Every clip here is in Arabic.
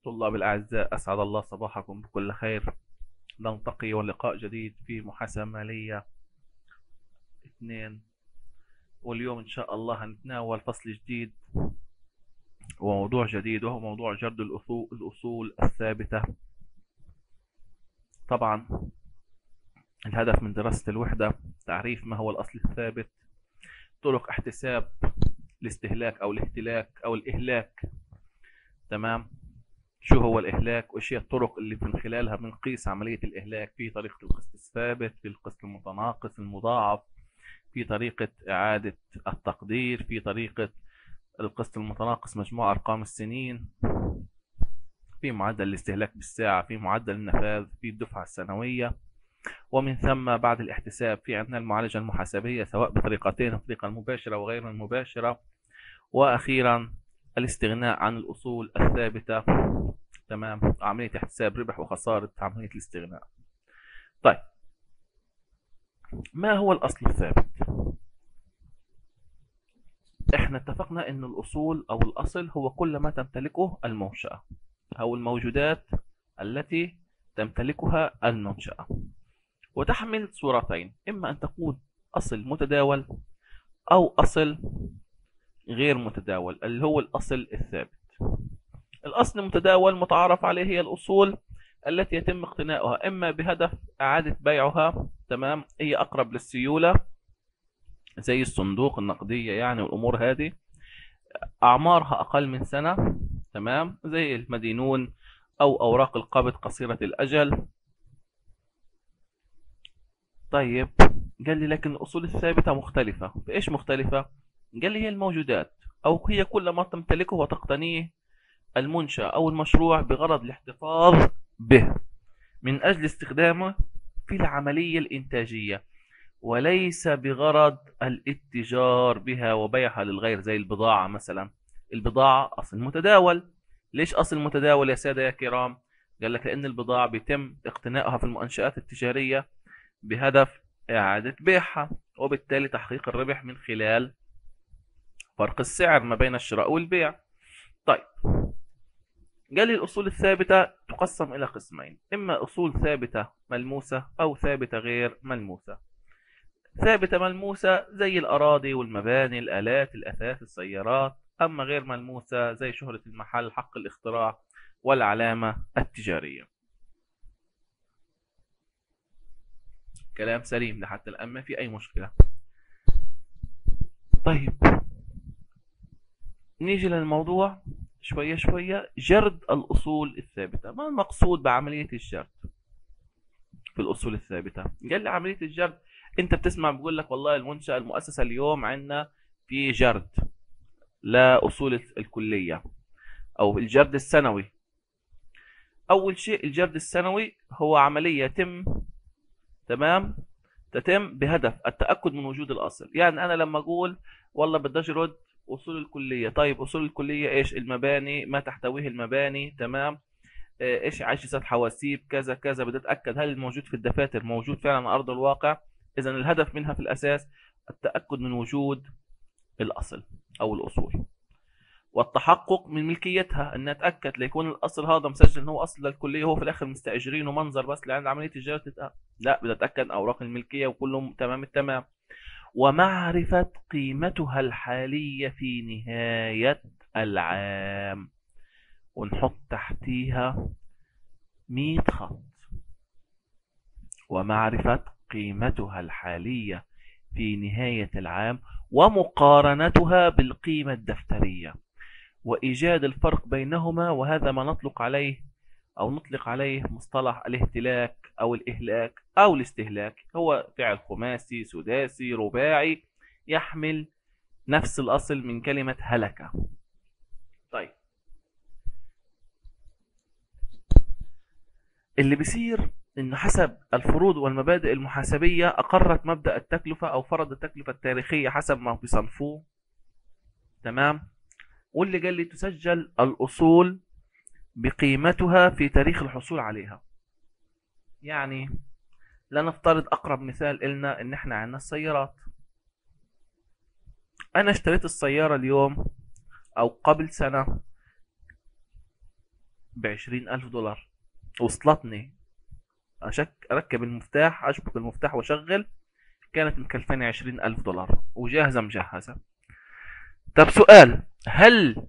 طلاب الأعزاء، أسعد الله صباحكم بكل خير. نلتقي ولقاء جديد في محاسبة مالية 2. واليوم إن شاء الله هنتناول فصل جديد وموضوع جديد، وهو موضوع جرد الأصول الثابتة. طبعا الهدف من دراسة الوحدة تعريف ما هو الأصل الثابت، طرق احتساب الاستهلاك أو الاهتلاك أو الإهلاك. تمام، شو هو الإهلاك وإيش هي الطرق اللي من خلالها بنقيس عملية الإهلاك؟ في طريقة القسط الثابت، في القسط المتناقص المضاعف، في طريقة إعادة التقدير، في طريقة القسط المتناقص مجموع أرقام السنين، في معدل الاستهلاك بالساعة، في معدل النفاذ، في الدفعة السنوية. ومن ثم بعد الاحتساب في عندنا المعالجة المحاسبية سواء بطريقتين، الطريقة المباشرة وغير المباشرة. وأخيرا الاستغناء عن الأصول الثابتة. تمام، عملية احتساب ربح وخسارة عملية الاستغناء. طيب، ما هو الأصل الثابت؟ احنا اتفقنا ان الأصول أو الأصل هو كل ما تمتلكه المنشأة أو الموجودات التي تمتلكها المنشأة، وتحمل صورتين: إما أن تكون أصل متداول أو أصل غير متداول اللي هو الأصل الثابت. الأصل المتداول متعارف عليه هي الأصول التي يتم اقتناؤها إما بهدف إعادة بيعها، تمام، هي أقرب للسيولة زي الصندوق النقدية يعني، والأمور هذه أعمارها أقل من سنة، تمام، زي المدينون أو أوراق القبض قصيرة الأجل. طيب، قال لي لكن الأصول الثابتة مختلفة. بإيش مختلفة؟ قال لي هي الموجودات أو هي كل ما تمتلكه وتقتنيه المنشأ أو المشروع بغرض الاحتفاظ به من أجل استخدامه في العملية الإنتاجية، وليس بغرض الاتجار بها وبيعها للغير. زي البضاعة مثلا، البضاعة أصل متداول. ليش أصل متداول يا سادة يا كرام؟ قال لك لأن البضاعة بيتم اقتنائها في المنشآت التجارية بهدف إعادة بيعها، وبالتالي تحقيق الربح من خلال فرق السعر ما بين الشراء والبيع. طيب، قال لي الأصول الثابتة تقسم إلى قسمين: إما أصول ثابتة ملموسة أو ثابتة غير ملموسة. ثابتة ملموسة زي الأراضي والمباني، الآلات، الأثاث، السيارات. أما غير ملموسة زي شهرة المحل، حق الاختراع، والعلامة التجارية. كلام سليم لحتى الآن، ما في أي مشكلة. طيب، نيجي للموضوع شوية شوية. جرد الأصول الثابتة، ما المقصود بعملية الجرد في الأصول الثابتة؟ قال لي عملية الجرد، أنت بتسمع بيقول لك والله المنشأة المؤسسة اليوم عندنا في جرد لا أصول الكلية أو الجرد السنوي. أول شيء الجرد السنوي هو عملية تتم بهدف التأكد من وجود الأصل. يعني أنا لما أقول والله بدي أجرد أصول الكلية، طيب أصول الكلية إيش؟ المباني، ما تحتويه المباني، تمام، إيش عجزت حواسيب كذا كذا، بدي أتأكد هل الموجود في الدفاتر موجود فعلا على أرض الواقع. إذا الهدف منها في الأساس التأكد من وجود الأصل أو الأصول، والتحقق من ملكيتها، ان اتاكد ليكون الاصل هذا مسجل ان هو اصل للكليه، هو في الاخر مستاجرينه منظر بس لعند عمليه التجاره. لا، بدي اتاكد اوراق الملكيه وكله تمام التمام. ومعرفه قيمتها الحاليه في نهايه العام، ونحط تحتيها 100 خط: ومعرفه قيمتها الحاليه في نهايه العام ومقارنتها بالقيمه الدفتريه، وإيجاد الفرق بينهما. وهذا ما نطلق عليه مصطلح الاهتلاك أو الإهلاك أو الاستهلاك. هو فعل خماسي سداسي رباعي يحمل نفس الأصل من كلمة هلك. طيب، اللي بيصير إنه حسب الفروض والمبادئ المحاسبية أقرت مبدأ التكلفة أو فرض التكلفة التاريخية حسب ما بيصنفوه، تمام. واللي قال لي تسجل الأصول بقيمتها في تاريخ الحصول عليها. يعني لنفترض أقرب مثال إلنا إن إحنا عندنا السيارات. أنا اشتريت السيارة اليوم أو قبل سنة ب20,000 دولار. وصلتني أركب المفتاح، أشبك المفتاح وأشغل، كانت مكلفاني 20,000 دولار وجاهزة مجهزة. طب سؤال، هل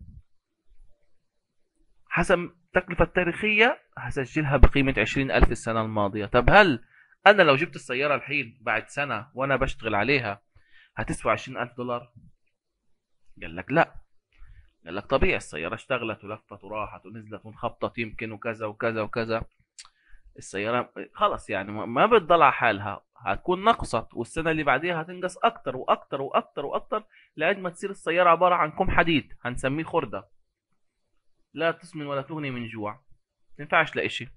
حسب التكلفة التاريخية هسجلها بقيمة 20,000 السنة الماضية؟ طب هل أنا لو جبت السيارة الحين بعد سنة وأنا بشتغل عليها هتسوى 20,000 دولار؟ قال لك لا. قال لك طبيعي، السيارة اشتغلت ولفت وراحت ونزلت وانخبطت يمكن وكذا وكذا وكذا، السيارة خلص يعني ما بتضل على حالها، هتكون نقصت، والسنة اللي بعديها هتنقص أكتر وأكتر وأكتر وأكتر لغاية ما تصير السيارة عبارة عن كوم حديد هنسميه خردة، لا تسمن ولا تغني من جوع، ما تنفعش لإشي.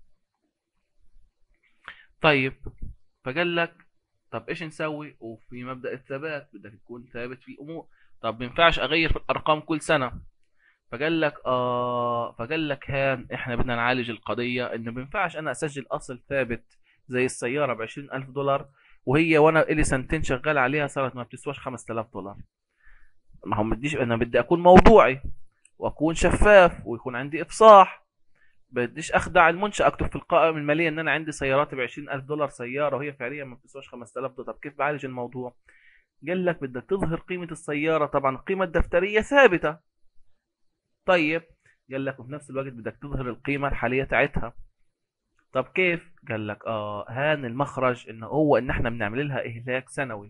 طيب، فقال لك طب ايش نسوي؟ وفي مبدأ الثبات بدك تكون ثابت في الأمور. طب ما ينفعش أغير في الأرقام كل سنة. فقال لك هان احنا بدنا نعالج القضية، انه ما ينفعش انا اسجل اصل ثابت زي السيارة ب20,000 دولار وهي وانا الي سنتين شغال عليها صارت ما بتسواش 5,000 دولار. ما هو بديش، انا بدي اكون موضوعي واكون شفاف ويكون عندي افصاح، بديش اخدع المنشأ اكتب في القائمة المالية ان انا عندي سيارات ب20,000 دولار سيارة وهي فعليا ما بتسواش 5,000 دولار. طب كيف بعالج الموضوع؟ قال لك بدك تظهر قيمة السيارة، طبعا القيمة الدفترية ثابتة. طيب، قال لك وفي نفس الوقت بدك تظهر القيمة الحالية تاعتها. طب كيف؟ قال لك هان المخرج انه هو ان احنا بنعمل لها اهلاك سنوي،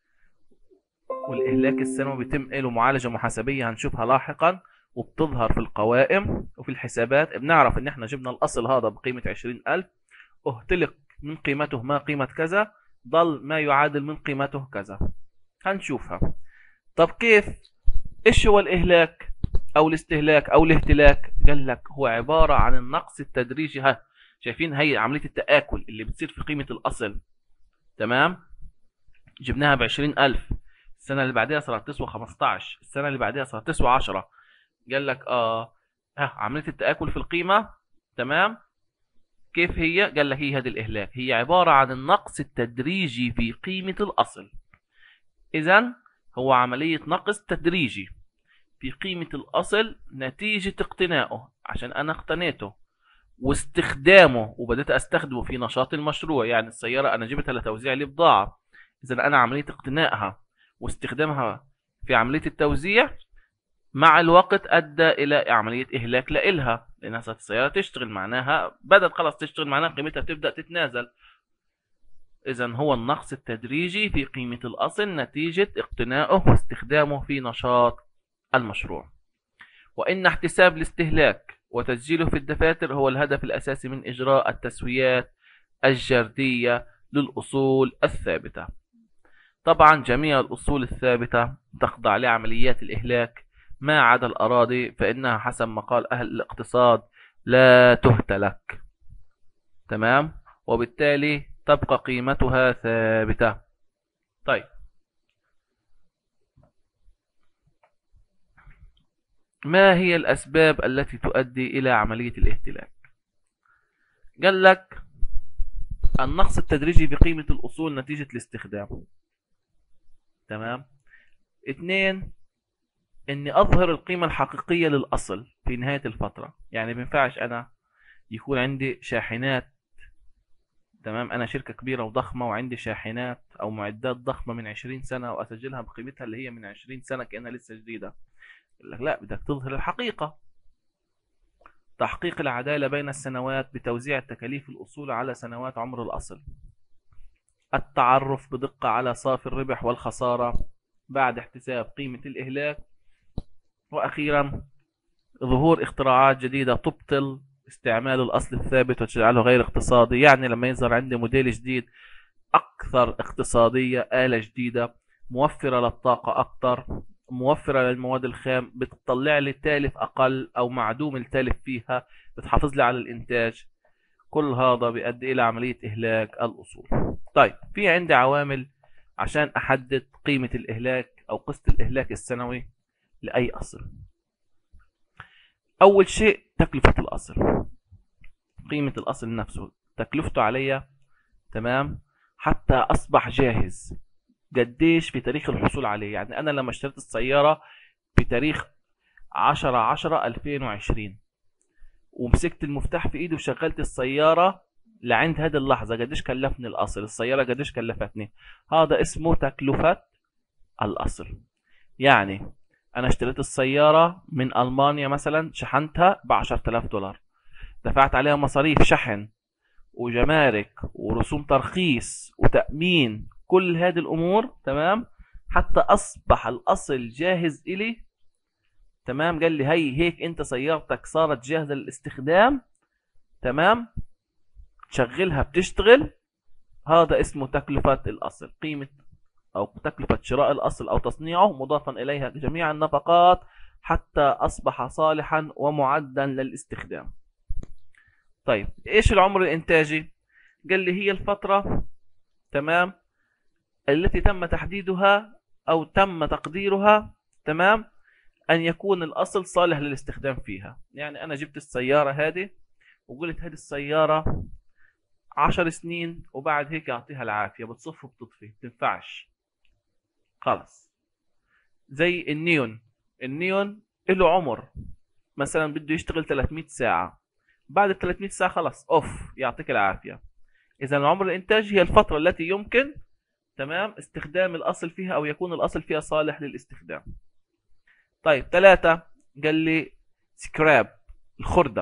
والاهلاك السنوي بيتم له معالجة محاسبية هنشوفها لاحقا، وبتظهر في القوائم وفي الحسابات. بنعرف ان احنا جبنا الاصل هذا بقيمة 20,000، اهتلك من قيمته ما قيمة كذا، ضل ما يعادل من قيمته كذا، هنشوفها. طب كيف؟ ايش هو الاهلاك او الاستهلاك او الاهتلاك؟ قال لك هو عبارة عن النقص التدريجي. ها شايفين هي عملية التآكل اللي بتصير في قيمة الأصل، تمام؟ جبناها ب20,000، السنة اللي بعدها صارت تسوى 15، السنة اللي بعدها صارت تسوى 10. قال لك عملية التآكل في القيمة، تمام؟ كيف هي؟ قال لك هي هذا الإهلاك، هي عبارة عن النقص التدريجي في قيمة الأصل. إذن هو عملية نقص تدريجي في قيمة الأصل نتيجة اقتنائه، عشان أنا اقتنيته واستخدامه وبدأت أستخدمه في نشاط المشروع. يعني السيارة أنا جبتها لتوزيع البضاعة، إذا أنا عملية اقتنائها واستخدامها في عملية التوزيع مع الوقت أدى إلى عملية إهلاك لإلها، لأنها صارت السيارة تشتغل، معناها بدأت خلاص تشتغل، معناها قيمتها بتبدأ تتنازل. إذا هو النقص التدريجي في قيمة الأصل نتيجة اقتنائه واستخدامه في نشاط المشروع. وإن احتساب الاستهلاك وتسجيله في الدفاتر هو الهدف الأساسي من إجراء التسويات الجردية للأصول الثابتة. طبعا جميع الأصول الثابتة تخضع لعمليات الإهلاك ما عدا الأراضي، فإنها حسب ما قال أهل الاقتصاد لا تهتلك، تمام؟ وبالتالي تبقى قيمتها ثابتة. طيب، ما هي الأسباب التي تؤدي إلى عملية الاهتلاك؟ قال لك النقص التدريجي بقيمة الأصول نتيجة الاستخدام، تمام. 2، إني أظهر القيمة الحقيقية للأصل في نهاية الفترة. يعني ما ينفعش أنا يكون عندي شاحنات، تمام، أنا شركة كبيرة وضخمة وعندي شاحنات أو معدات ضخمة من 20 سنة وأسجلها بقيمتها اللي هي من 20 سنة كأنها لسه جديدة. يقول لك لا، بدك تظهر الحقيقة. تحقيق العدالة بين السنوات بتوزيع تكاليف الأصول على سنوات عمر الأصل. التعرف بدقة على صافي الربح والخسارة بعد احتساب قيمة الإهلاك. وأخيرا ظهور اختراعات جديدة تبطل استعمال الأصل الثابت وتجعله غير اقتصادي. يعني لما يظهر عندي موديل جديد أكثر اقتصادية، آلة جديدة موفرة للطاقة أكثر، موفرة للمواد الخام، بتطلع لي تالف أقل أو معدوم التالف فيها، بتحافظ لي على الإنتاج، كل هذا بيؤدي إلى عملية إهلاك الأصول. طيب، في عندي عوامل عشان أحدد قيمة الإهلاك أو قسط الإهلاك السنوي لأي أصل. أول شيء تكلفة الأصل، قيمة الأصل نفسه، تكلفته عليا، تمام، حتى أصبح جاهز، قديش في تاريخ الحصول عليه. يعني أنا لما اشتريت السيارة بتاريخ 10/10/2020، ومسكت المفتاح في ايدي وشغلت السيارة لعند هذه اللحظة، قديش كلفني الأصل؟ السيارة قديش كلفتني؟ هذا اسمه تكلفة الأصل. يعني أنا اشتريت السيارة من ألمانيا مثلا، شحنتها ب10,000 دولار، دفعت عليها مصاريف شحن وجمارك ورسوم ترخيص وتأمين، كل هذه الأمور، تمام، حتى أصبح الأصل جاهز إلي. تمام، قال لي هي هيك أنت سيارتك صارت جاهزة للاستخدام، تمام، تشغلها بتشتغل. هذا اسمه تكلفة الأصل، قيمة أو تكلفة شراء الأصل أو تصنيعه مضافا إليها جميع النفقات حتى أصبح صالحا ومعدا للاستخدام. طيب إيش العمر الإنتاجي؟ قال لي هي الفترة، تمام، التي تم تحديدها أو تم تقديرها، تمام، أن يكون الأصل صالح للاستخدام فيها. يعني أنا جبت السيارة هذه وقلت هذه السيارة 10 سنين وبعد هيك أعطيها العافية، بتصف وبتطفي، تنفعش، خلص. زي النيون، النيون له عمر، مثلا بده يشتغل 300 ساعة، بعد ال 300 ساعة خلص اوف، يعطيك العافية. إذا العمر الإنتاجي هي الفترة التي يمكن، تمام، استخدام الأصل فيها أو يكون الأصل فيها صالح للاستخدام. طيب 3، قال لي سكراب، الخردة.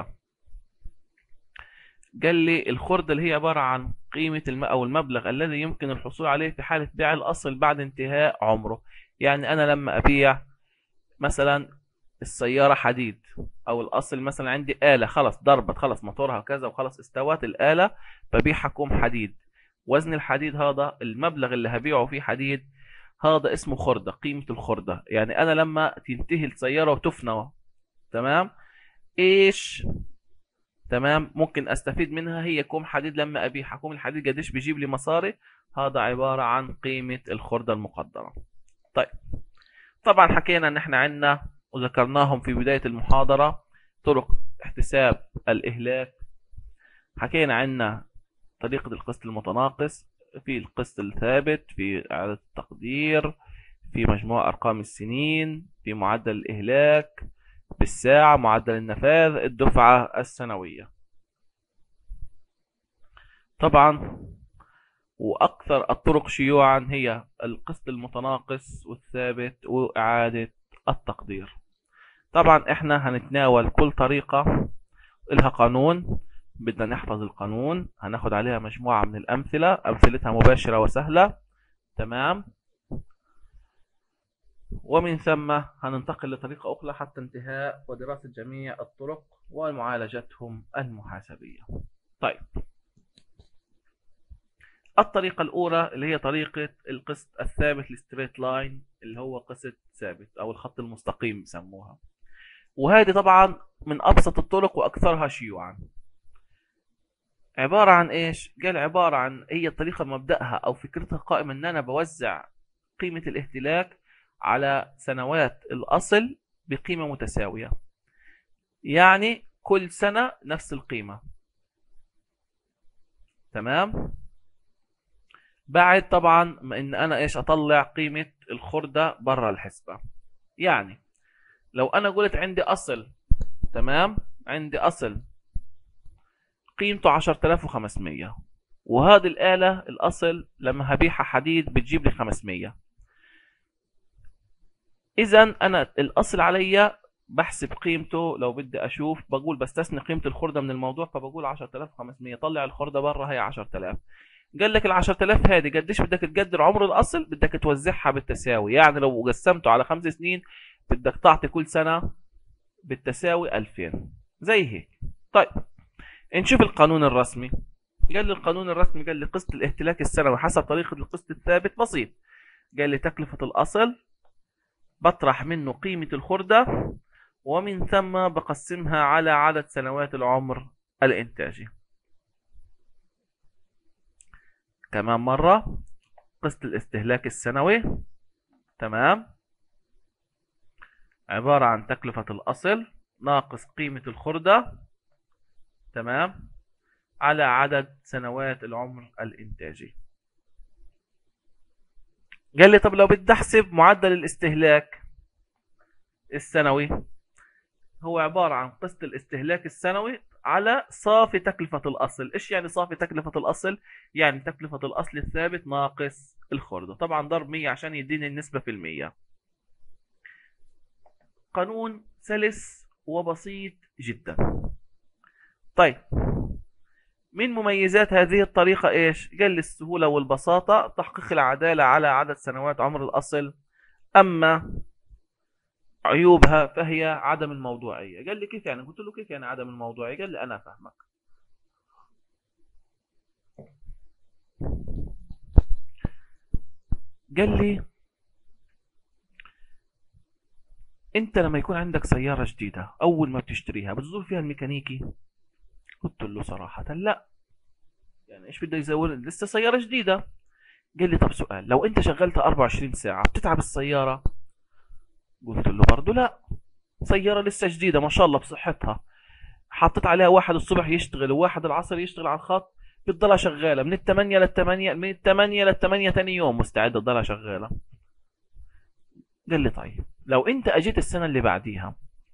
قال لي الخردة اللي هي عبارة عن قيمة أو المبلغ الذي يمكن الحصول عليه في حالة بيع الأصل بعد انتهاء عمره. يعني أنا لما أبيع مثلا السيارة حديد، أو الأصل مثلا عندي آلة خلص ضربت، خلص موتورها كذا وخلص استوت الآلة، ببيعها كوم حديد. وزن الحديد هذا المبلغ اللي هبيعه فيه حديد، هذا اسمه خردة، قيمة الخردة. يعني أنا لما تنتهي السيارة وتفنى، تمام، إيش، تمام، ممكن استفيد منها؟ هي كوم حديد لما ابيعها، كوم الحديد قديش بيجيب لي مصاري؟ هذا عبارة عن قيمة الخردة المقدرة. طيب طبعا حكينا ان احنا عندنا وذكرناهم في بداية المحاضرة طرق احتساب الإهلاك. حكينا عنا طريقة القسط المتناقص، في القسط الثابت، في إعادة التقدير، في مجموع أرقام السنين، في معدل الإهلاك بالساعة، معدل النفاذ، الدفعة السنوية. طبعا وأكثر الطرق شيوعا هي القسط المتناقص والثابت وإعادة التقدير. طبعا احنا هنتناول كل طريقة لها قانون، بدنا نحفظ القانون، هناخد عليها مجموعة من الأمثلة، أمثلتها مباشرة وسهلة، تمام، ومن ثم هننتقل لطريقة أخرى حتى انتهاء ودراسة جميع الطرق ومعالجتهم المحاسبية. طيب الطريقة الأولى اللي هي طريقة القسط الثابت، الستريت لاين، اللي هو قسط ثابت أو الخط المستقيم بسموها. وهذه طبعا من أبسط الطرق وأكثرها شيوعا. عبارة عن إيش؟ قال عبارة عن، هي الطريقة مبدأها أو فكرتها قائمة إن أنا بوزع قيمة الاهتلاك على سنوات الأصل بقيمة متساوية، يعني كل سنة نفس القيمة، تمام. بعد طبعا ما ان انا ايش اطلع قيمة الخردة برا الحسبة. يعني لو انا قلت عندي اصل، تمام، عندي اصل قيمته 10,500، وهذه الآلة الأصل لما هبيعها حديد بتجيب لي 500. إذا أنا الأصل عليا بحسب قيمته، لو بدي أشوف بقول بستثني قيمة الخردة من الموضوع، فبقول 10,500، طلع الخردة برا هي 10,000. قال لك ال 10,000 هذه قديش بدك تقدر عمر الأصل؟ بدك توزعها بالتساوي، يعني لو قسمته على 5 سنين بدك تعطي كل سنة بالتساوي 2000 زي هيك. طيب نشوف القانون الرسمي. قال لي القانون الرسمي، قال لي قسط الاهتلاك السنوي حسب طريقة القسط الثابت بسيط. قال لي تكلفة الأصل بطرح منه قيمة الخردة ومن ثم بقسمها على عدد سنوات العمر الإنتاجي. كمان مرة، قسط الاستهلاك السنوي، تمام، عبارة عن تكلفة الأصل ناقص قيمة الخردة، تمام، على عدد سنوات العمر الإنتاجي. قال لي طب لو بدي أحسب معدل الاستهلاك السنوي، هو عبارة عن قسط الاستهلاك السنوي على صافي تكلفة الأصل. إيش يعني صافي تكلفة الأصل؟ يعني تكلفة الأصل الثابت ناقص الخردة، طبعا ضرب 100 عشان يديني النسبة في المية. قانون سلس وبسيط جدا. طيب، من مميزات هذه الطريقة إيش؟ قال لي السهولة والبساطة، تحقيق العدالة على عدد سنوات عمر الأصل. أما عيوبها فهي عدم الموضوعية. قال لي كيف يعني؟ قلت له كيف يعني عدم الموضوعية؟ قال لي أنا فاهمك. قال لي انت لما يكون عندك سيارة جديدة اول ما بتشتريها بتزور فيها الميكانيكي؟ قلت له صراحة لا، يعني ايش بده يزور، لسه سيارة جديدة. قال لي طب سؤال، لو انت شغلتها 24 ساعة بتتعب السيارة؟ قلت له برضه لا، سيارة لسه جديدة ما شاء الله بصحتها، حطيت عليها واحد الصبح يشتغل وواحد العصر يشتغل على الخط، بتضلها شغالة من الثمانية للثمانية، من الثمانية للثمانية تاني يوم مستعدة تضلها شغالة. قال لي طيب لو انت اجيت السنة اللي بعديها،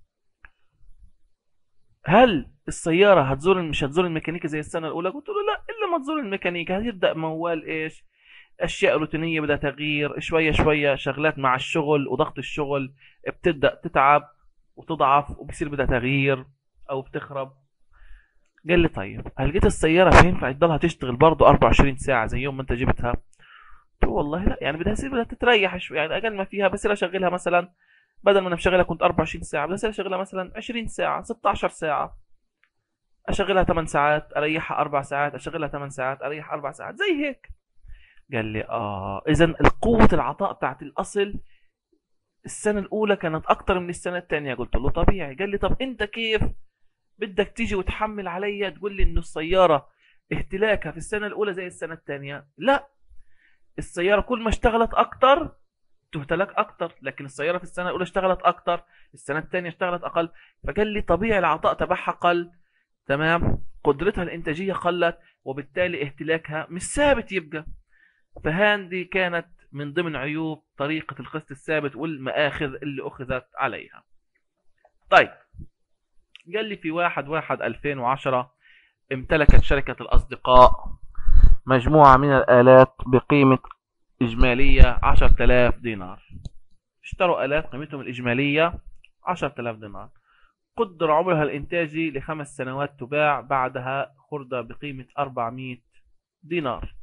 هل السيارة مش هتزور الميكانيكي زي السنة الأولى؟ قلت له لا، إلا ما تزور الميكانيكي هتبدأ موال إيش؟ أشياء روتينية بدها تغيير، شوية شوية شغلات مع الشغل وضغط الشغل بتبدأ تتعب وتضعف وبصير بدها تغيير أو بتخرب. قال لي طيب هل لقيت السيارة ينفع تضلها تشتغل برضه 24 ساعة زي يوم ما أنت جبتها؟ قلت له والله لا، يعني بدها تتريح شوي، يعني أقل ما فيها بصير أشغلها مثلا، بدل ما أنا بشغلها كنت 24 ساعة بدي أشغلها مثلا 20 ساعة 16 ساعة، اشغلها 8 ساعات اريحها 4 ساعات، اشغلها 8 ساعات اريح 4 ساعات زي هيك. قال لي اذا قوة العطاء بتاعت الاصل السنة الاولى كانت اكتر من السنة الثانية. قلت له طبيعي. قال لي طب انت كيف بدك تيجي وتحمل عليا تقول لي انه السيارة اهتلاكها في السنة الاولى زي السنة الثانية؟ لا، السيارة كل ما اشتغلت اكتر تهتلك اكتر، لكن السيارة في السنة الاولى اشتغلت اكتر السنة الثانية اشتغلت اقل. فقال لي طبيعي العطاء تبعها قل، تمام، قدرتها الإنتاجية قلت وبالتالي اهتلاكها مش ثابت يبقى. فهذه كانت من ضمن عيوب طريقة القسط الثابت والمآخذ اللي أخذت عليها. طيب، قال لي في 1/1/2010 امتلكت شركة الأصدقاء مجموعة من الآلات بقيمة إجمالية 10,000 دينار. اشتروا آلات قيمتهم الإجمالية 10,000 دينار، قدر عمرها الإنتاجي لخمس سنوات، تباع بعدها خردة بقيمة 400 دينار.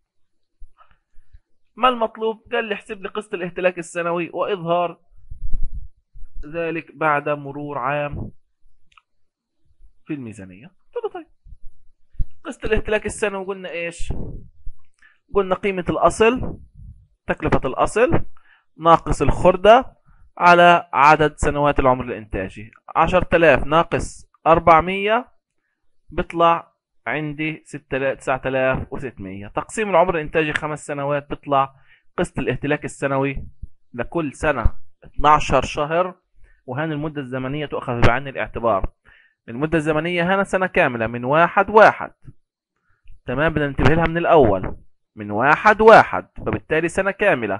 ما المطلوب؟ قال لي احسب لي قسط الاهتلاك السنوي وإظهار ذلك بعد مرور عام في الميزانية. قلت له طيب، قسط الاهتلاك السنوي قلنا إيش؟ قلنا قيمة الأصل، تكلفة الأصل ناقص الخردة على عدد سنوات العمر الإنتاجي. 10,000 ناقص 400 بيطلع عندي 9,600. تقسيم العمر الإنتاجي 5 سنوات بيطلع قسط الاهتلاك السنوي لكل سنة 12 شهر، وهان المدة الزمنية تؤخذ بعين الاعتبار. المدة الزمنية هنا سنة كاملة من 1/1، تمام، بدنا ننتبه لها من الأول، من 1/1، فبالتالي سنة كاملة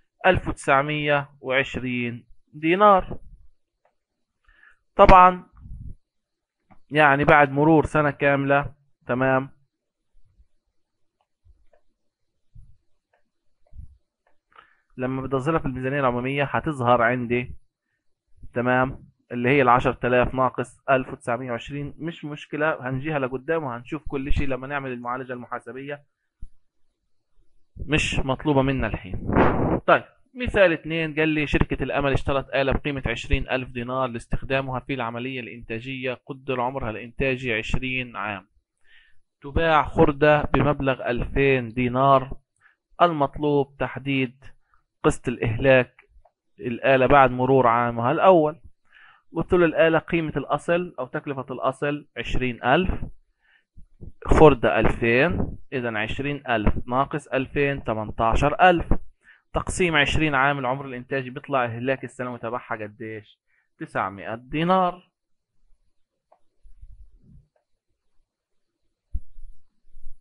1920 دينار. طبعا يعني بعد مرور سنة كاملة، تمام، لما بدي اظهرها في الميزانية العمومية هتظهر عندي، تمام، اللي هي 10,000 ناقص 1920. مش مشكلة، هنجيها لقدام وهنشوف كل شيء لما نعمل المعالجة المحاسبية، مش مطلوبة منا الحين. طيب، مثال 2، قال لي شركة الأمل اشترت آلة بقيمة 20,000 دينار لاستخدامها في العملية الإنتاجية، قدر عمرها الإنتاجي 20 عام، تباع خردة بمبلغ 2000 دينار. المطلوب تحديد قسط الإهلاك الآلة بعد مرور عامها الأول. قلت له الآلة قيمة الأصل أو تكلفة الأصل 20,000، خردة 2000، إذا 20,000 ناقص 2000 18,000، تقسيم 20 عام العمر الإنتاجي بيطلع الإهلاك السنوي تبعها قديش؟ 900 دينار.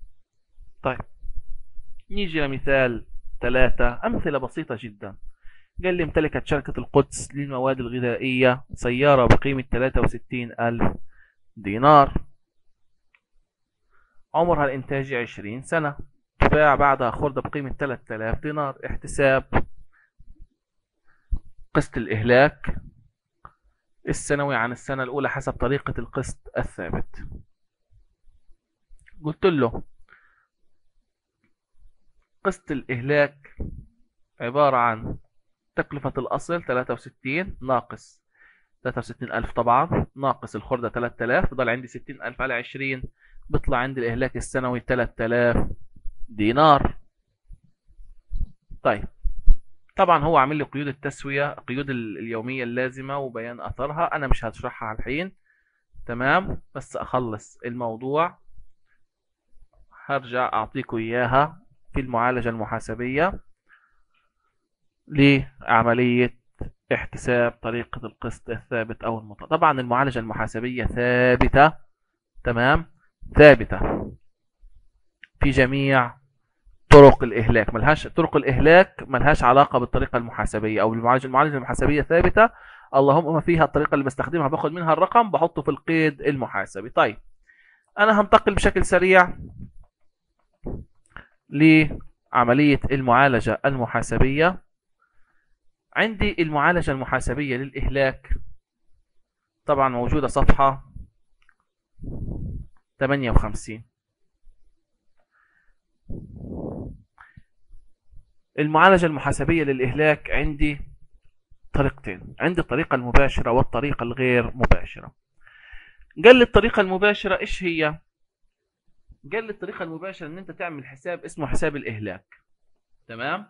طيب، نيجي لمثال 3، أمثلة بسيطة جدا. قال لي امتلكت شركة القدس للمواد الغذائية سيارة بقيمة 63,000 دينار، عمرها الإنتاجي 20 سنة، تباع بعدها خردة بقيمة 3000 دينار. احتساب قسط الإهلاك السنوي عن السنة الأولى حسب طريقة القسط الثابت. قلت له قسط الإهلاك عبارة عن تكلفة الأصل 63 ناقص 63,000 طبعا ناقص الخردة 3000، بضل عندي 60,000 على 20، بيطلع عندي الإهلاك السنوي 3000 دينار. طيب طبعا هو عامل لي قيود التسوية، قيود اليومية اللازمة وبيان أثرها، أنا مش هشرحها على الحين. تمام، بس أخلص الموضوع هرجع أعطيكم إياها في المعالجة المحاسبية لعملية احتساب طريقة القسط الثابت أو المطلق. طبعا المعالجة المحاسبية ثابتة، تمام، ثابتة في جميع طرق الإهلاك، طرق الإهلاك ملهاش علاقة بالطريقة المحاسبية أو المعالجة المحاسبية ثابتة، اللهم فيها الطريقة اللي بستخدمها باخد منها الرقم بحطه في القيد المحاسبي. طيب أنا هنتقل بشكل سريع لعملية المعالجة المحاسبية. عندي المعالجة المحاسبية للإهلاك طبعا موجودة صفحة 58. المعالجة المحاسبية للإهلاك عندي طريقتين، عندي الطريقة المباشرة والطريقة الغير مباشرة. قال لي الطريقة المباشرة إيش هي؟ قال لي الطريقة المباشرة إن أنت تعمل حساب اسمه حساب الإهلاك، تمام؟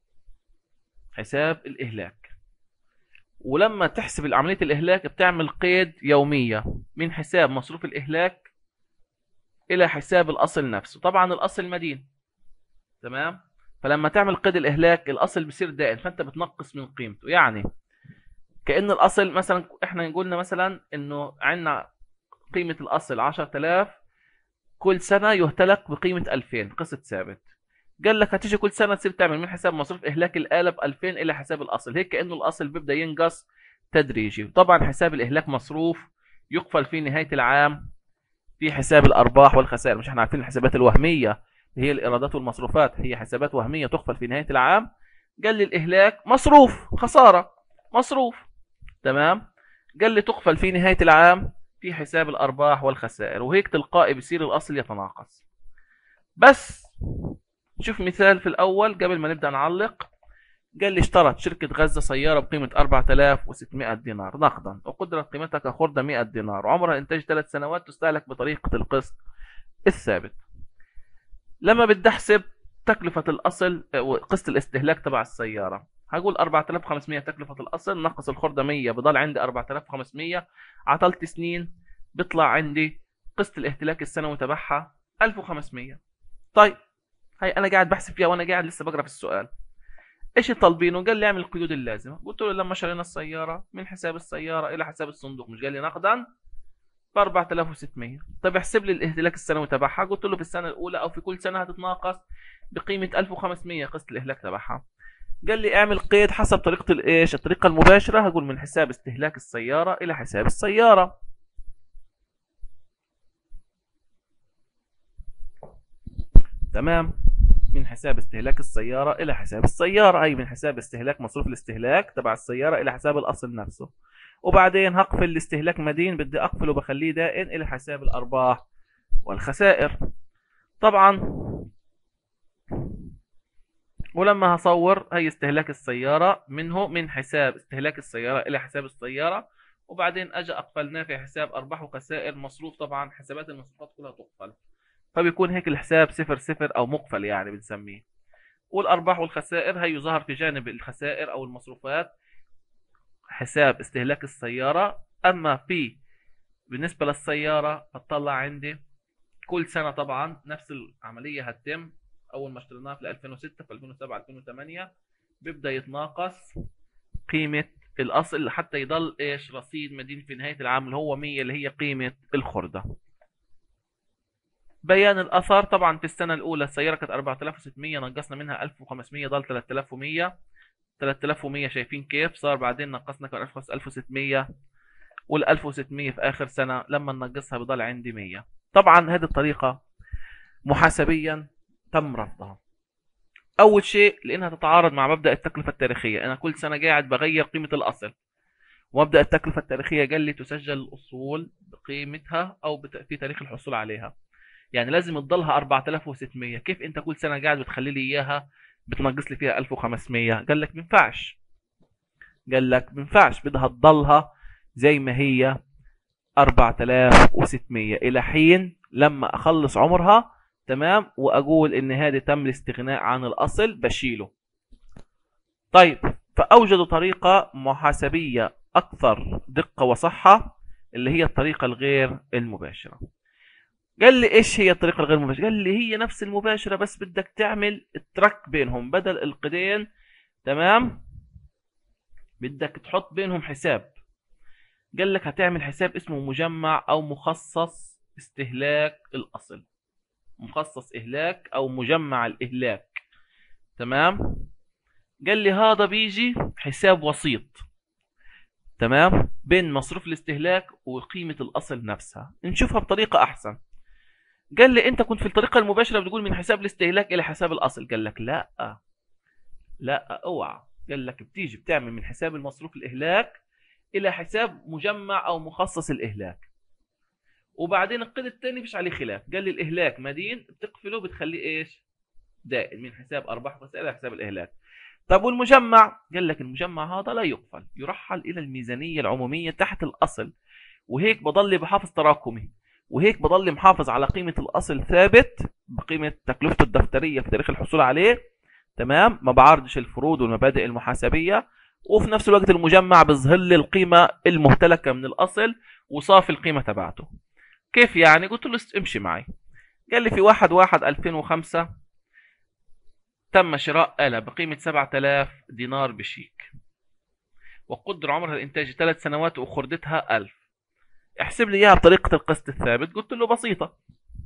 حساب الإهلاك، ولما تحسب عملية الإهلاك بتعمل قيد يومية من حساب مصروف الإهلاك إلى حساب الأصل نفسه، طبعا الأصل مدين، تمام؟ فلما تعمل قيد الإهلاك الأصل بيصير دائم، فأنت بتنقص من قيمته. يعني كأن الأصل مثلا إحنا قلنا مثلا إنه عندنا قيمة الأصل 10,000، كل سنة يهتلك بقيمة 2000 قسط ثابت. قال لك هتيجي كل سنة تصير تعمل من حساب مصروف إهلاك الآلة ب 2000 إلى حساب الأصل، هيك كأنه الأصل بيبدأ ينقص تدريجي. طبعا حساب الإهلاك مصروف يقفل في نهاية العام في حساب الأرباح والخسائر، مش احنا عارفين الحسابات الوهمية اللي هي الإيرادات والمصروفات هي حسابات وهمية تقفل في نهاية العام. قال لي الإهلاك مصروف خسارة مصروف، تمام؟ قال لي تقفل في نهاية العام في حساب الأرباح والخسائر، وهيك تلقائي بصير الأصل يتناقص. بس شوف مثال في الأول قبل ما نبدأ نعلق. قال لي اشترت شركة غزة سيارة بقيمة 4600 دينار نقدا، وقدرت قيمتها كخردة 100 دينار، وعمرها إنتاج 3 سنوات، تستهلك بطريقة القسط الثابت. لما بدي أحسب تكلفة الأصل قسط الاستهلاك تبع السيارة، هقول 4500 تكلفة الأصل نقص الخردة 100، بضل عندي 4500 على 3 سنين، بيطلع عندي قسط الاهتلاك السنوي تبعها 1500. طيب هاي أنا قاعد بحسب فيها وأنا قاعد لسه بقرأ في السؤال. ايش طالبينه؟ قال لي اعمل القيود اللازمه. قلت له لما شرينا السياره من حساب السياره الى حساب الصندوق، مش قال لي نقدا ب 4600. طيب احسب لي الاهتلاك السنوي تبعها. قلت له في السنه الاولى او في كل سنه هتتناقص بقيمه 1500 قسط الاهلاك تبعها. قال لي اعمل قيد حسب طريقه الايش؟ الطريقه المباشره. هقول من حساب استهلاك السياره الى حساب السياره، تمام؟ من حساب استهلاك السيارة إلى حساب السيارة، أي من حساب استهلاك مصروف الاستهلاك تبع السيارة إلى حساب الأصل نفسه. وبعدين هقفل الاستهلاك مدين، بدي أقفله بخليه دائن إلى حساب الأرباح والخسائر طبعا. ولما هصور هي استهلاك السيارة منه من حساب استهلاك السيارة إلى حساب السيارة، وبعدين أجي أقفلناه في حساب أرباح وخسائر مصروف، طبعا حسابات المصروفات كلها تقفل، فبيكون هيك الحساب 00 أو مقفل يعني بنسميه. والأرباح والخسائر هي يظهر في جانب الخسائر أو المصروفات حساب استهلاك السيارة. أما في بالنسبة للسيارة هتطلع عندي كل سنة طبعا نفس العملية هتتم. أول ما اشتريناها في 2006 في 2007 2008 بيبدأ يتناقص قيمة الأصل حتى يضل إيش رصيد مدين في نهاية العام اللي هو 100 اللي هي قيمة الخردة. بيان الأثر طبعا في السنة الأولى السيارة كانت 4600 نقصنا منها 1500 ضل 3100. 3100 شايفين كيف صار بعدين نقصنا كمان 1600 وال 1600 في آخر سنة لما ننقصها بضل عندي 100. طبعا هذه الطريقة محاسبيا تم رفضها. أول شيء لأنها تتعارض مع مبدأ التكلفة التاريخية، أنا كل سنة قاعد بغير قيمة الأصل، ومبدأ التكلفة التاريخية قال لي تسجل الأصول بقيمتها أو في تاريخ الحصول عليها، يعني لازم تضلها 4600. كيف أنت كل سنة قاعد بتخلي لي إياها بتنقص لي فيها 1500؟ قال لك بينفعش، قال لك بينفعش، بدها تضلها زي ما هي 4600 إلى حين لما أخلص عمرها، تمام، وأقول إن هذه تم الاستغناء عن الأصل بشيله. طيب، فأوجدوا طريقة محاسبية أكثر دقة وصحة اللي هي الطريقة الغير المباشرة. قال لي إيش هي الطريقة الغير المباشرة؟ قال لي هي نفس المباشرة بس بدك تعمل ترك بينهم بدل القيدين، تمام، بدك تحط بينهم حساب. قال لك هتعمل حساب اسمه مجمع أو مخصص استهلاك الأصل، مخصص إهلاك أو مجمع الإهلاك، تمام. قال لي هذا بيجي حساب وسيط، تمام، بين مصروف الاستهلاك وقيمة الأصل نفسها. نشوفها بطريقة أحسن. قال لي أنت كنت في الطريقة المباشرة بتقول من حساب الاستهلاك إلى حساب الأصل. قال لك لا لا، اوعى. قال لك بتيجي بتعمل من حساب المصروف الإهلاك إلى حساب مجمع أو مخصص الإهلاك، وبعدين القيد الثاني مفيش عليه خلاف. قال لي الإهلاك مدين بتقفله بتخليه إيش؟ دائم، من حساب أرباح وخسائر إلى حساب الإهلاك. طب والمجمع؟ قال لك المجمع هذا لا يقفل، يرحل إلى الميزانية العمومية تحت الأصل، وهيك بضل بحافظ تراكمي، وهيك بضل محافظ على قيمة الأصل ثابت بقيمة تكلفته الدفترية في تاريخ الحصول عليه، تمام، ما بعارضش الفروض والمبادئ المحاسبية، وفي نفس الوقت المجمع بيظهر لي القيمة المهتلكة من الأصل وصافي القيمة تبعته. كيف يعني؟ قلت له امشي معي. قال لي في 1/1/2005 تم شراء آلة بقيمة 7000 دينار بشيك، وقدر عمرها الإنتاج 3 سنوات وخردتها 1000. احسب لي إياها بطريقة القسط الثابت. قلت له بسيطة،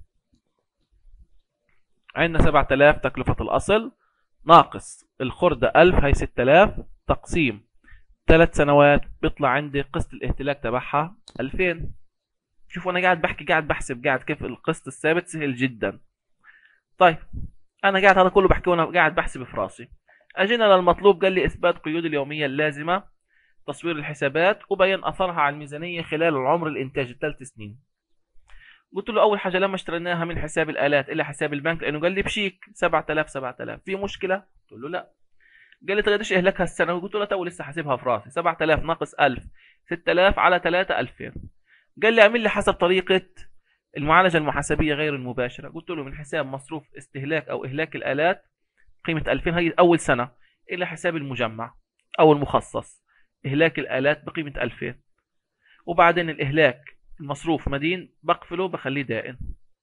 عندنا 7000 تكلفة الأصل ناقص الخردة 1000 هي 6000 تقسيم 3 سنوات بيطلع عندي قسط الاهتلاك تبعها 2000. شوفوا أنا قاعد بحكي، قاعد بحسب، قاعد كيف القسط الثابت سهل جدا. طيب أنا قاعد هذا كله بحكي وأنا قاعد بحسب في راسي. أجينا للمطلوب، قال لي إثبات قيود اليومية اللازمة، تصوير الحسابات، وبين أثرها على الميزانية خلال العمر الإنتاجي 3 سنين. قلت له أول حاجة لما اشتريناها من حساب الآلات إلى حساب البنك، لأنه قال لي بشيك 7000 في مشكلة؟ قلت له لا. قال لي قديش إهلاكها السنة؟ قلت له تو لسه حاسبها في راسي، 7000 ناقص 1000 6000 على 3 2000. قال لي اعمل لي حسب طريقة المعالجة المحاسبية غير المباشرة. قلت له من حساب مصروف استهلاك أو إهلاك الآلات قيمة 2000 هي أول سنة إلى حساب المجمع أو المخصص إهلاك الآلات بقيمة 2000، وبعدين الإهلاك المصروف مدين بقفله بخليه دائم.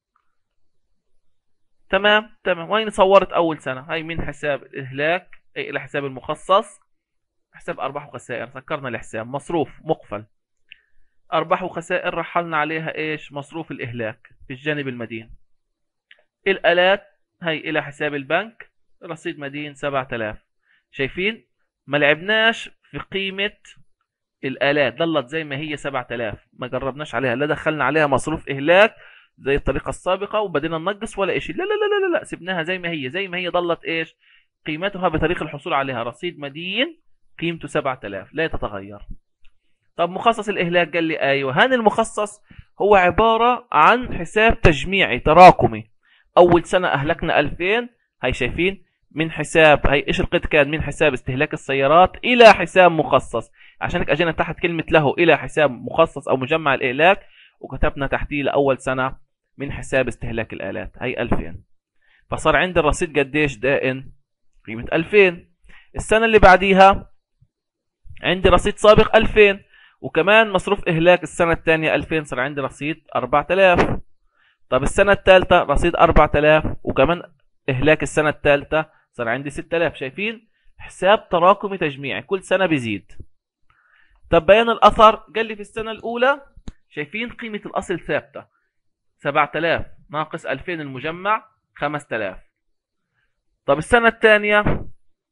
تمام. وين صورت أول سنة؟ هاي من حساب الإهلاك أي إلى حساب المخصص، حساب أرباح وخسائر، سكرنا الحساب، مصروف مقفل، أرباح وخسائر رحلنا عليها إيش؟ مصروف الإهلاك في الجانب المدين. الآلات هي إلى حساب البنك، رصيد مدين 7000. شايفين؟ ما لعبناش في قيمة الآلات، ضلت زي ما هي 7000، ما قربناش عليها، لا دخلنا عليها مصروف إهلاك زي الطريقة السابقة وبدينا ننقص ولا إشي، لا لا لا لا لا، سبناها زي ما هي، زي ما هي ضلت إيش؟ قيمتها بتاريخ الحصول عليها، رصيد مدين قيمته 7000 لا تتغير. طب مخصص الإهلاك؟ قال لي أيوه، هان المخصص هو عبارة عن حساب تجميعي تراكمي. أول سنة أهلكنا 2000، هاي شايفين من حساب، هاي إيش القيد كان؟ من حساب استهلاك السيارات إلى حساب مخصص، عشان هيك أجينا تحت كلمة له إلى حساب مخصص أو مجمع الإهلاك، وكتبنا تحتيه لأول سنة من حساب استهلاك الآلات هاي 2000. فصار عندي الرصيد قديش دائن؟ قيمة 2000. السنة اللي بعديها عندي رصيد سابق 2000 وكمان مصروف إهلاك السنة الثانية 2000، صار عندي رصيد 4000. طب السنة الثالثة رصيد 4000 وكمان إهلاك السنة الثالثة صار عندي 6000. شايفين؟ حساب تراكمي تجميعي كل سنة بيزيد. طب بيان الأثر؟ قال لي في السنة الأولى شايفين قيمة الأصل ثابتة 7000 ناقص 2000 المجمع 5000. طب السنة الثانية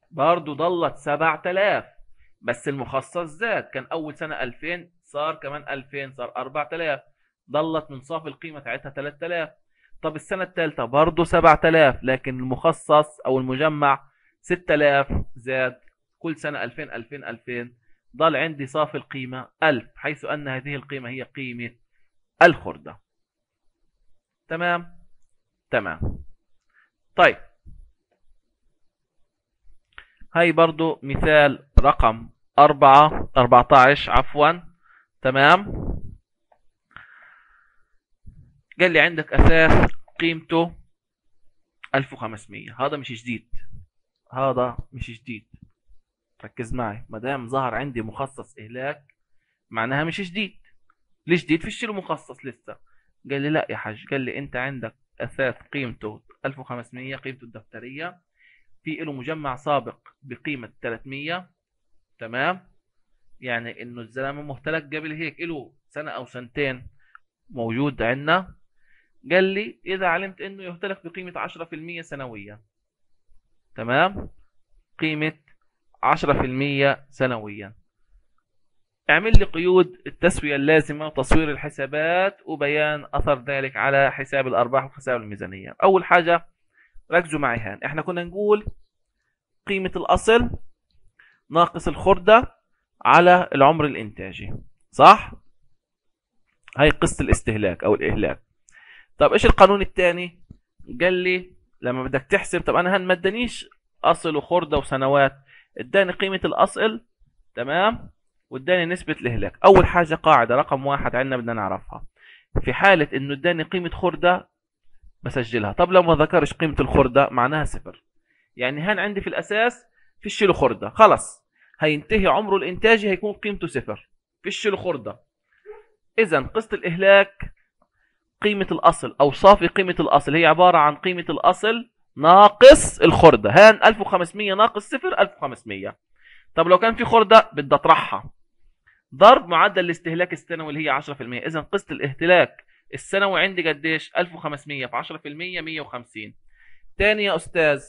برضو ضلت 7000، بس المخصص زاد، كان اول سنة 2000 صار كمان 2000 صار 4000، ضلت من صافي القيمة بتاعتها 3000. طب السنة الثالثة برضو 7000، لكن المخصص او المجمع 6000 زاد، كل سنة 2000 2000 2000، ضل عندي صافي القيمة 1000، حيث ان هذه القيمة هي قيمة الخردة. تمام. تمام. طيب، هاي برضو مثال رقم 14 عفوا. تمام. قال لي عندك أثاث قيمته 1500. هذا مش جديد، هذا مش جديد، ركز معي، ما دام ظهر عندي مخصص إهلاك معناها مش جديد. ليش جديد؟ فيش له مخصص لسه. قال لي لا يا حاج، قال لي أنت عندك أثاث قيمته 1500 قيمته الدفترية، في له مجمع سابق بقيمة 300. تمام. يعني انه الزلمه مهتلك قبل هيك له سنه او سنتين موجود عندنا. قال لي اذا علمت انه يهتلك بقيمه 10% سنويا. تمام. قيمه 10% سنويا. اعمل لي قيود التسويه اللازمه وتصوير الحسابات وبيان اثر ذلك على حساب الارباح وحساب الميزانيه. اول حاجه ركزوا معي هان، احنا كنا نقول قيمه الاصل ناقص الخردة على العمر الإنتاجي، صح؟ هاي قصة الاستهلاك أو الإهلاك. طب إيش القانون الثاني؟ قال لي لما بدك تحسب، طب أنا هن ما ادانيش أصل وخردة وسنوات، اداني قيمة الأصل. تمام. واداني نسبة الإهلاك. أول حاجة قاعدة رقم 1 عندنا بدنا نعرفها، في حالة إنه اداني قيمة خردة بسجلها. طب لو ما ذكرش قيمة الخردة معناها صفر، يعني هان عندي في الأساس فيش له خردة، خلص هينتهي عمره الانتاجي هيكون قيمته صفر، فيش له خردة. اذا قسط الاهلاك قيمة الاصل او صافي قيمة الاصل هي عبارة عن قيمة الاصل ناقص الخردة. هان 1500 ناقص صفر 1500. طب لو كان في خردة بدي اطرحها، ضرب معدل الاستهلاك السنوي اللي هي 10%. اذا قسط الاهتلاك السنوي عندي قديش؟ 1500 في 10% 150. تاني يا استاذ،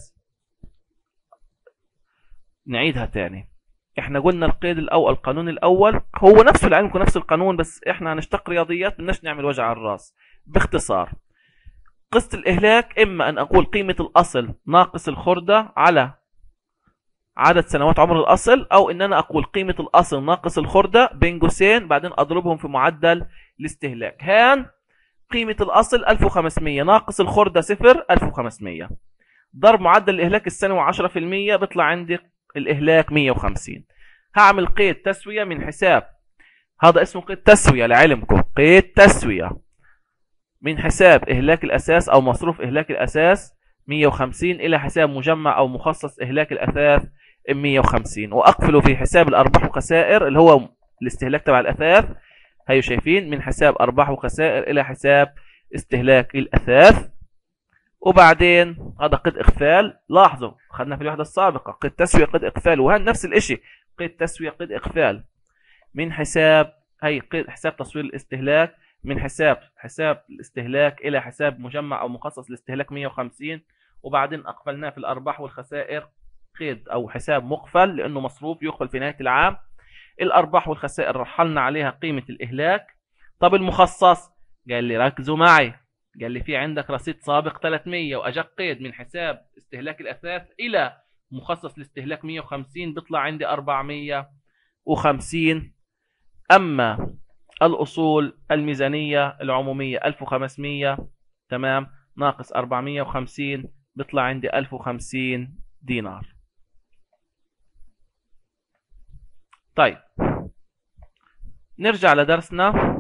نعيدها تاني. احنا قلنا القيد الاول، القانون الاول هو نفسه لعلمكم نفس القانون، بس احنا هنشتق رياضيات بدناش نعمل وجع على الراس. باختصار قسط الاهلاك اما ان اقول قيمة الاصل ناقص الخردة على عدد سنوات عمر الاصل، او ان انا اقول قيمة الاصل ناقص الخردة بين قوسين بعدين اضربهم في معدل الاستهلاك. هان قيمة الاصل 1500 ناقص الخردة صفر 1500 ضرب معدل الاهلاك السنوي 10% بيطلع عندي الاهلاك 150. هعمل قيد تسوية من حساب، هذا اسمه قيد تسوية لعلمكم، قيد تسوية من حساب إهلاك الأساس أو مصروف إهلاك الأساس 150 إلى حساب مجمع أو مخصص إهلاك الأثاث 150، وأقفله في حساب الأرباح وخسائر اللي هو الاستهلاك تبع الأثاث. هيو شايفين من حساب أرباح وخسائر إلى حساب استهلاك الأثاث. وبعدين هذا قيد إقفال، لاحظوا أخذنا في الوحدة السابقة قيد تسوية قيد إقفال، وهذا نفس الإشي قيد تسوية قيد إقفال من حساب، هي قيد حساب تصوير الاستهلاك من حساب الاستهلاك إلى حساب مجمع أو مخصص للاستهلاك 150، وبعدين أقفلناه في الأرباح والخسائر قيد أو حساب مقفل لأنه مصروف يقفل في نهاية العام. الأرباح والخسائر رحلنا عليها قيمة الإهلاك. طب المخصص قال لي ركزوا معي، قال لي في عندك رصيد سابق 300 وأجاك قيد من حساب استهلاك الأثاث إلى مخصص لاستهلاك 150 بيطلع عندي 450. أما الأصول الميزانية العمومية 1500 تمام ناقص 450 بيطلع عندي 1050 دينار. طيب نرجع لدرسنا.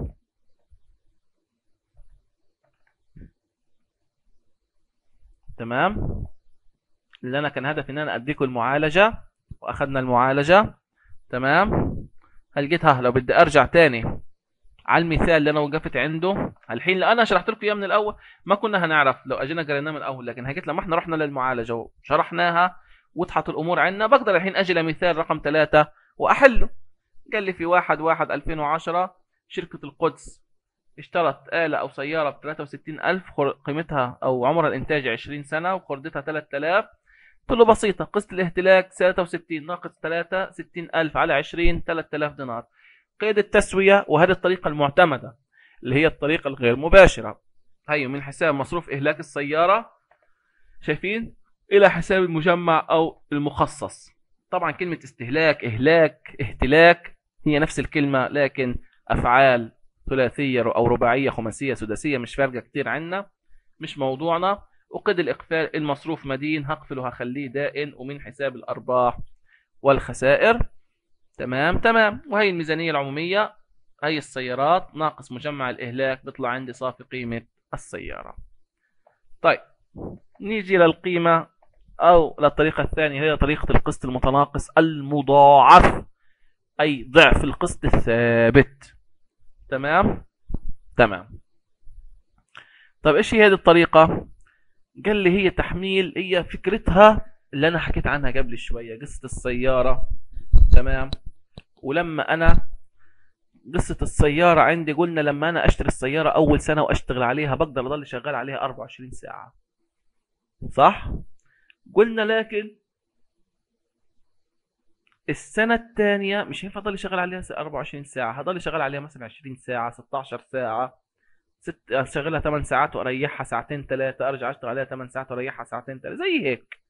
تمام. اللي انا كان هدفي ان انا اديكم المعالجة واخدنا المعالجة. تمام. لقيتها لو بدي ارجع تاني على المثال اللي انا وقفت عنده الحين اللي انا شرحت لكم اياه من الاول ما كنا هنعرف لو اجينا قريناه من الاول، لكن هيك لما احنا رحنا للمعالجة وشرحناها وضحت الامور عندنا بقدر الحين اجي لمثال رقم 3 واحله. قال لي في 1/1/2010 شركة القدس اشترت آلة أو سيارة ب 63,000 قيمتها أو عمرها الإنتاجي 20 سنة وخردتها 3000. قلت له بسيطة، قسط الاهتلاك 63 ناقص 3 60,000 على 20 3000 دينار. قيد التسوية، وهذه الطريقة المعتمدة اللي هي الطريقة الغير مباشرة، هي من حساب مصروف إهلاك السيارة، شايفين، إلى حساب المجمع أو المخصص. طبعا كلمة استهلاك، إهلاك، اهتلاك هي نفس الكلمة، لكن أفعال ثلاثية أو رباعية خماسية سداسية مش فارقة كتير عنا، مش موضوعنا. وقد الإقفال المصروف مدين، هقفله هخليه دائن ومن حساب الأرباح والخسائر. تمام تمام. وهي الميزانية العمومية، هي السيارات ناقص مجمع الإهلاك، بيطلع عندي صافي قيمة السيارة. طيب نيجي للقيمة أو للطريقة الثانية، هي طريقة القسط المتناقص المضاعف، أي ضعف القسط الثابت. تمام تمام. طيب إيش هي هذه الطريقة؟ قال لي هي تحميل، هي فكرتها اللي أنا حكيت عنها قبل شوية، قسط السيارة. تمام. ولما أنا قصة السيارة عندي، قلنا لما أنا أشتري السيارة أول سنة وأشتغل عليها بقدر أضل شغال عليها 24 ساعة، صح؟ قلنا لكن السنة الثانية مش هينفع أضل شغال عليها 24 ساعة، هضل شغال عليها مثلا 20 ساعة 16 ساعة، أشغلها 8 ساعات وأريحها ساعتين ثلاثة، أرجع أشتغل عليها 8 ساعات وأريحها ساعتين ثلاثة، زي هيك.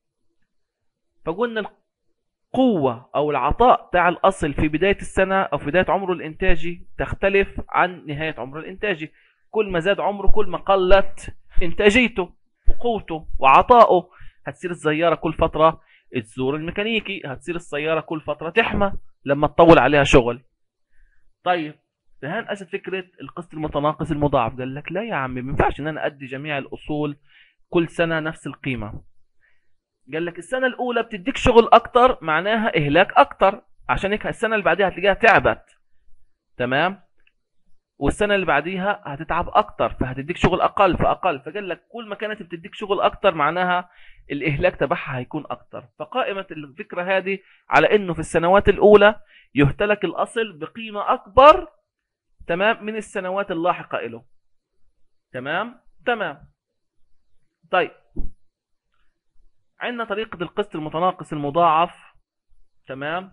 فقلنا القوة أو العطاء تاع الأصل في بداية السنة أو في بداية عمره الإنتاجي تختلف عن نهاية عمره الإنتاجي. كل ما زاد عمره كل ما قلت إنتاجيته وقوته وعطائه. هتصير السيارة كل فترة تزور الميكانيكي، هتصير السيارة كل فترة تحمى لما تطول عليها شغل. طيب لهان اجت فكرة القسط المتناقص المضاعف، قال لك لا يا عمي، ما ينفعش ان انا ادي جميع الاصول كل سنة نفس القيمة. قال لك السنة الاولى بتديك شغل اكتر، معناها اهلاك اكتر، عشان هيك السنة اللي بعديها هتلاقيها تعبت. تمام. والسنة اللي بعديها هتتعب اكتر فهتديك شغل اقل فاقل. فقال لك كل ما كانت بتديك شغل اكتر معناها الاهلاك تبعها هيكون اكتر. فقائمة الفكرة هذه على انه في السنوات الاولى يهتلك الاصل بقيمة اكبر، تمام، من السنوات اللاحقة له. تمام تمام. طيب عندنا طريقة القسط المتناقص المضاعف. تمام.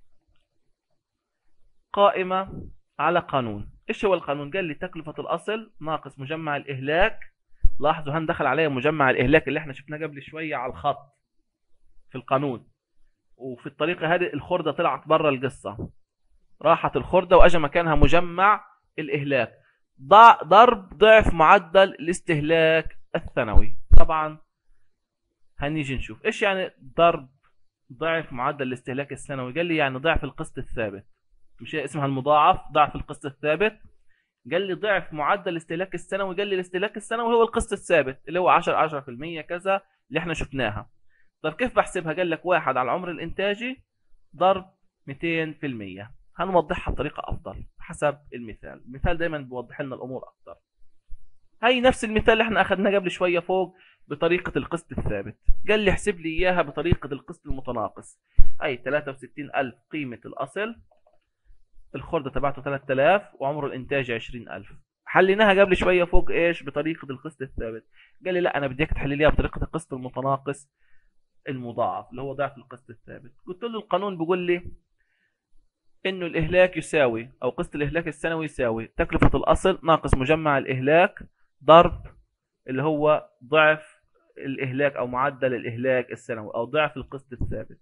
قائمة على قانون. ايش هو القانون؟ قال لي تكلفة الاصل ناقص مجمع الاهلاك. لاحظوا هندخل عليه مجمع الاهلاك اللي احنا شفناه قبل شوية على الخط في القانون. وفي الطريقة هذه الخردة طلعت برا القصة، راحت الخردة واجى مكانها مجمع الاهلاك. ضرب ضعف معدل الاستهلاك السنوي. طبعا هنيجي نشوف ايش يعني ضرب ضعف معدل الاستهلاك السنوي. قال لي يعني ضعف القسط الثابت، مش هي اسمها المضاعف، ضعف القسط الثابت. قال لي ضعف معدل الاستهلاك السنوي، قال لي الاستهلاك السنوي هو القسط الثابت اللي هو 10% كذا اللي احنا شفناها. طيب كيف بحسبها؟ قال لك 1 على العمر الانتاجي ضرب 200%. هنوضحها بطريقة افضل حسب المثال. المثال دايما بيوضح لنا الامور اكثر. هاي نفس المثال اللي احنا اخذناه قبل شوية فوق بطريقة القسط الثابت. قال لي احسب لي اياها بطريقة القسط المتناقص. هاي 63,000 قيمة الاصل، الخردة تبعته 3000 وعمره الانتاجي 20,000. حليناها قبل شوية فوق ايش؟ بطريقة القسط الثابت. قال لي لا انا بدي اياك تحل ليها بطريقة القسط المتناقص المضاعف اللي هو ضعف القسط الثابت. قلت له القانون بيقول لي انه الاهلاك يساوي، او قسط الاهلاك السنوي يساوي تكلفة الاصل ناقص مجمع الاهلاك ضرب اللي هو ضعف الاهلاك او معدل الاهلاك السنوي او ضعف القسط الثابت.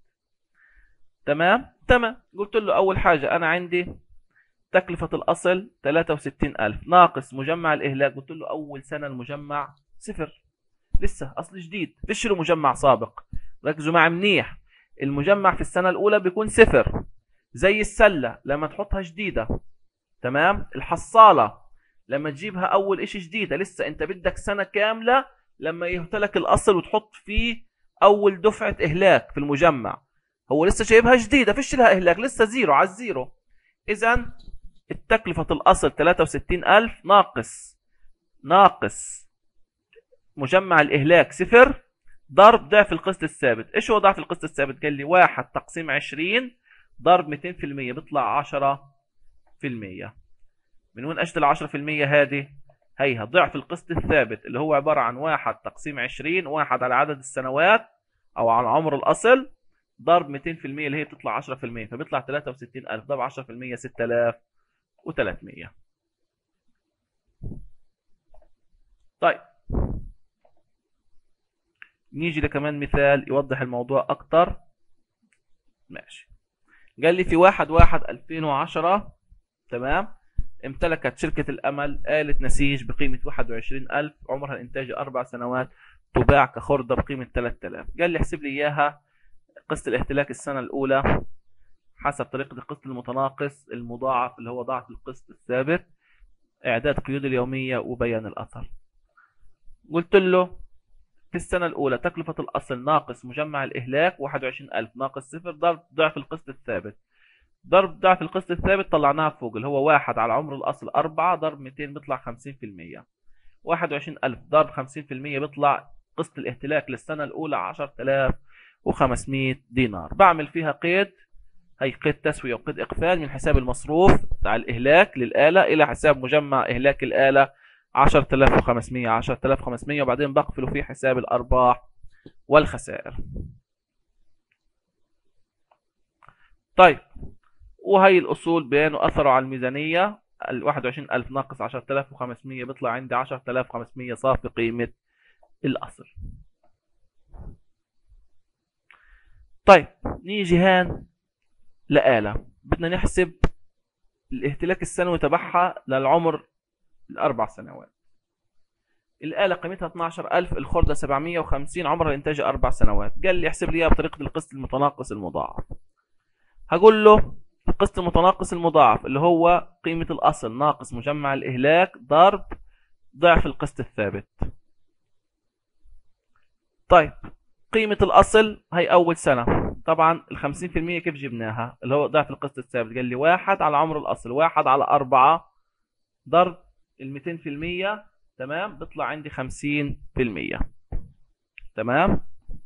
تمام تمام. قلت له اول حاجة انا عندي تكلفة الاصل 63,000 ناقص مجمع الاهلاك. قلت له اول سنة المجمع صفر، لسه اصل جديد، فيش له مجمع سابق. ركزوا معي منيح، المجمع في السنة الاولى بيكون صفر، زي السلة لما تحطها جديدة. تمام. الحصالة لما تجيبها اول اشي جديدة، لسه انت بدك سنة كاملة لما يهتلك الاصل وتحط فيه اول دفعة اهلاك في المجمع. هو لسه جايبها جديدة فيش لها اهلاك، لسه زيرو على الزيرو. اذا التكلفة الاصل 63,000 ناقص مجمع الاهلاك صفر ضرب ضعف القسط الثابت. ايش هو ضعف القسط الثابت؟ قال لي 1 تقسيم 20 ضرب 200%، بيطلع 10%. من وين اجت ال 10% هذه؟ هيها ضعف القسط الثابت اللي هو عبارة عن 1 تقسيم 20، 1 على عدد السنوات أو على عمر الأصل ضرب 200% اللي هي بتطلع 10%، فبيطلع 63000 ضرب 10% 6300. طيب نيجي لكمان مثال يوضح الموضوع أكتر. ماشي. قال لي في 1/1/2010 تمام امتلكت شركة الأمل آلة نسيج بقيمة 21000 عمرها الإنتاجي 4 سنوات تباع كخردة بقيمة 3000. قال لي احسب لي إياها قسط الاهتلاك السنة الأولى حسب طريقة القسط المتناقص المضاعف اللي هو ضعف القسط الثابت، إعداد قيود اليومية وبيان الأثر. قلت له في السنة الأولى تكلفة الأصل ناقص مجمع الإهلاك 21000 ناقص 0 ضرب ضعف القسط الثابت. ضرب ضعف القسط الثابت طلعناها فوق اللي هو 1 على عمر الأصل 4 ضرب 200 بيطلع 50%. 21000 ضرب 50% بيطلع قسط الاهتلاك للسنة الأولى 10500 دينار. بعمل فيها قيد، هي قيد تسوية وقيد إقفال من حساب المصروف بتاع الإهلاك للآلة إلى حساب مجمع إهلاك الآلة 10500 وبعدين بقفله في حساب الأرباح والخسائر. طيب وهي الأصول بيانوا أثروا على الميزانية. 21000 ناقص 10500 بيطلع عندي 10500 صافي قيمة الأصل. طيب نيجي هان لآلة بدنا نحسب الاهتلاك السنوي تبعها للعمر الأربع سنوات. الآلة قيمتها 12000 الخردة 750 عمرها الإنتاج 4 سنوات. قال لي احسب لي إياها بطريقة القسط المتناقص المضاعف. هقول له القسط المتناقص المضاعف اللي هو قيمة الأصل ناقص مجمع الإهلاك ضرب ضعف القسط الثابت. طيب قيمة الأصل هي أول سنة، طبعا ال50% كيف جبناها اللي هو ضعف القسط الثابت. قال لي 1 على عمر الأصل 1 على 4 ضرب ال200% تمام بيطلع عندي 50%. تمام.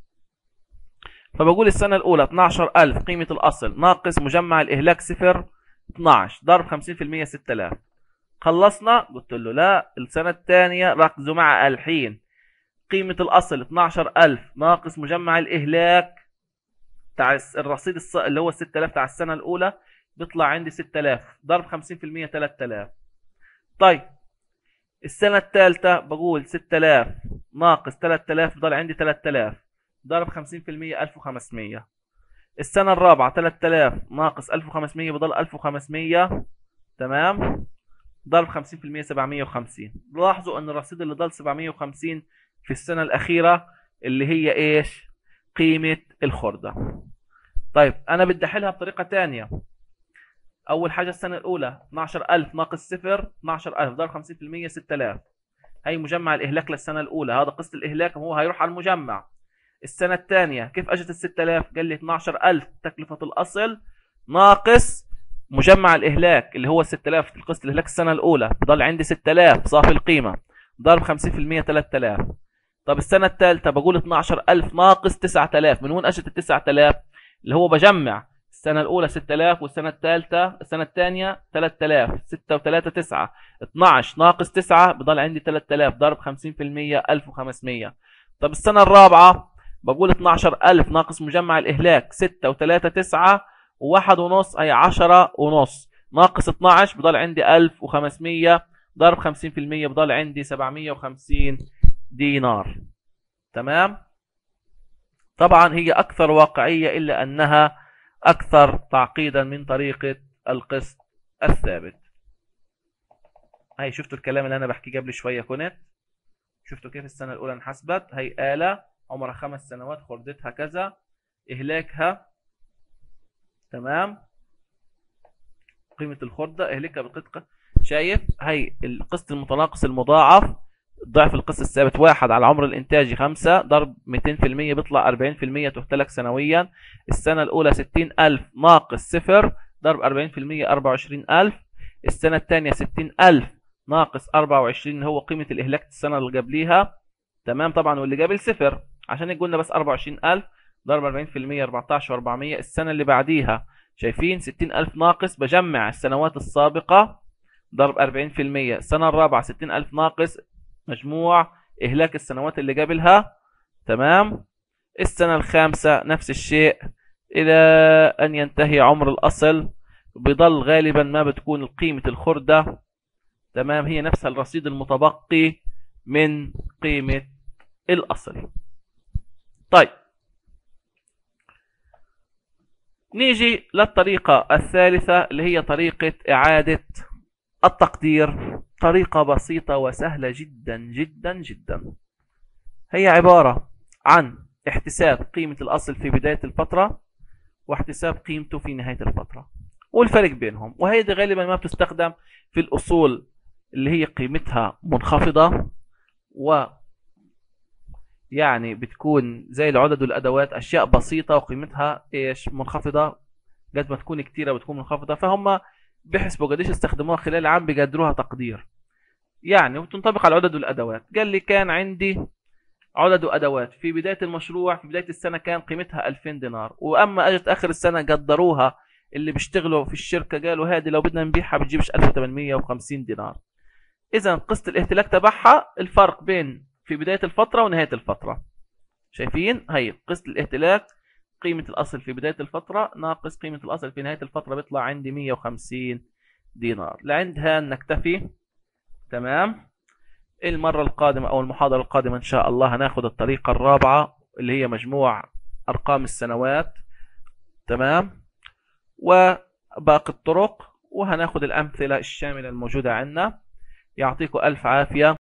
فبقول السنة الأولى 12000 قيمة الأصل ناقص مجمع الإهلاك 0 12 ضرب 50% 6000. خلصنا؟ قلت له لا، السنة الثانية ركزوا مع الحين. قيمة الأصل 12000 ناقص مجمع الإهلاك تاع الرصيد اللي هو 6000 تاع السنة الأولى بيطلع عندي 6000 ضرب 50% 3000. طيب السنة الثالثة بقول 6000 ناقص 3000 بضل عندي 3000 ضرب 50% 1500. السنة الرابعة 3000 ناقص 1500 بضل 1500 تمام ضرب 50% 750. لاحظوا ان الرصيد اللي ضل 750 في السنة الأخيرة اللي هي ايش؟ قيمة الخردة. طيب انا بدي احلها بطريقة تانية. اول حاجة السنة الاولى 12000 ناقص 0 12000 ضرب 50% 6000. هي مجمع الاهلاك للسنة الاولى، هذا قسط الاهلاك هو هيروح على المجمع. السنة الثانية كيف اجت ال 6000؟ قال لي 12000 تكلفة الاصل ناقص مجمع الاهلاك اللي هو 6000 القسط الاهلاك السنة الاولى بضل عندي 6000 صافي القيمة ضرب 50% 3000. طب السنة الثالثة بقول 12000 ناقص 9000. من وين اجت ال 9000؟ اللي هو بجمع السنة الأولى 6000 والسنة الثالثة السنة الثانية 3000 6 و3 9 12 ناقص 9 بضل عندي 3000 ضرب 50% 1500. طب السنة الرابعة بقول 12000 ناقص مجمع الإهلاك 6 و3 9 و1 ونص أي 10 ونص ناقص 12 بضل عندي 1500 ضرب 50% بضل عندي 750 دينار. تمام. طبعا هي أكثر واقعية إلا أنها أكثر تعقيدا من طريقة القسط الثابت. هاي شفتوا الكلام اللي أنا بحكي قبل شوية كنت شفتوا كيف السنة الأولى انحسبت. هي آلة عمرها 5 سنوات خردتها كذا إهلاكها تمام قيمة الخردة إهلاكها بالقطعة. شايف هي القسط المتناقص المضاعف ضعف القسط الثابت 1 على عمر الإنتاجي 5 ضرب 200% بيطلع 40% تهتلك سنويا. السنة الأولى 60000 ناقص 0 ضرب 40% 24000. السنة الثانية 60000 ناقص 24 هو قيمة الإهلاك السنة اللي قبليها تمام طبعا واللي قبل 0 عشان قلنا بس 24000 ضرب 40% 14400. السنة اللي بعديها شايفين 60000 ناقص بجمع السنوات السابقة ضرب 40%. السنة الرابعة 60000 ناقص مجموع إهلاك السنوات اللي قبلها تمام السنة الخامسة نفس الشيء، إلى أن ينتهي عمر الأصل. بضل غالبا ما بتكون قيمة الخردة تمام هي نفسها الرصيد المتبقي من قيمة الأصل. طيب نيجي للطريقة الثالثة اللي هي طريقة إعادة التقدير. طريقة بسيطة وسهلة جدا جدا جدا. هي عبارة عن احتساب قيمة الأصل في بداية الفترة واحتساب قيمته في نهاية الفترة والفرق بينهم. وهذه غالبا ما بتستخدم في الأصول اللي هي قيمتها منخفضة، و يعني بتكون زي العدد والأدوات أشياء بسيطة وقيمتها إيش منخفضة. قد ما تكون كتيرة بتكون منخفضة، فهم بيحسبوا قديش استخدموها خلال العام بيقدروها تقدير يعني. وتنطبق على العدد والأدوات. قال لي كان عندي عدد وأدوات في بداية المشروع في بداية السنة كان قيمتها 2000 دينار، وأما أجت آخر السنة قدروها اللي بيشتغلوا في الشركة قالوا هذه لو بدنا نبيعها بتجيبش 1850 دينار. إذا قسط الاهتلاك تبعها الفرق بين في بداية الفترة ونهاية الفترة. شايفين هي قسط الاهتلاك قيمة الأصل في بداية الفترة ناقص قيمة الأصل في نهاية الفترة بيطلع عندي 150 دينار. لعندها نكتفي. تمام. المرة القادمة أو المحاضرة القادمة إن شاء الله هناخد الطريقة الرابعة اللي هي مجموع أرقام السنوات. تمام. وباقي الطرق، وهناخد الأمثلة الشاملة الموجودة عندنا. يعطيكم ألف عافية.